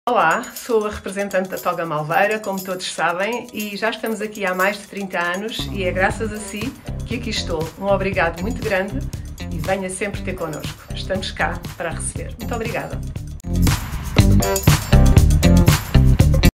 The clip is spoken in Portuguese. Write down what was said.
Olá, sou a representante da Toga Malveira, como todos sabem, e já estamos aqui há mais de 30 anos e é graças a si que aqui estou. Um obrigado muito grande e venha sempre ter connosco. Estamos cá para receber. Muito obrigada.